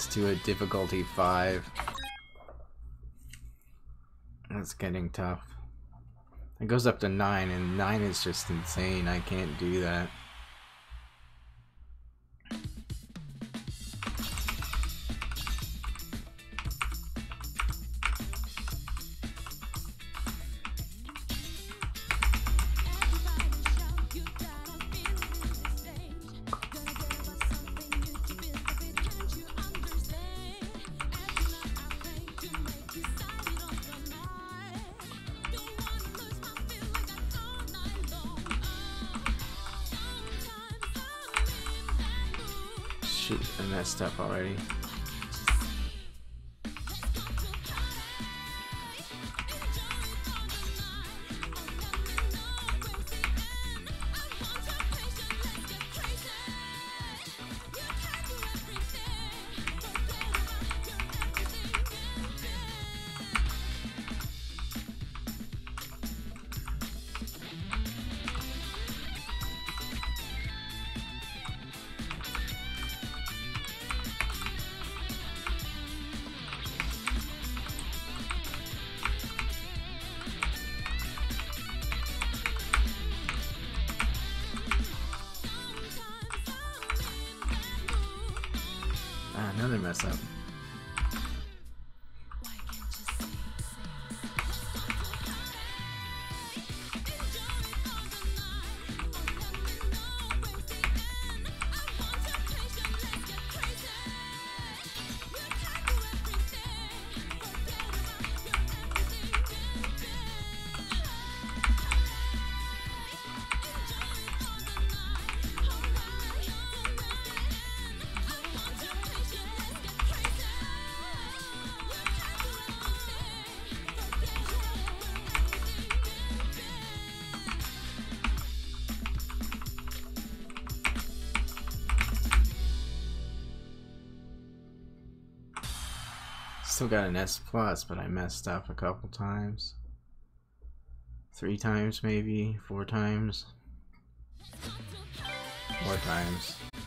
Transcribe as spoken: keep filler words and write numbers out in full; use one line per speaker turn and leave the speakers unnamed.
this to a difficulty five. That's getting tough. It goes up to nine, and nine is just insane. I can't do that. Shoot, I messed up already. Ah, another mess up. Still got an S plus, but I messed up a couple times. Three times maybe, four times. Four times.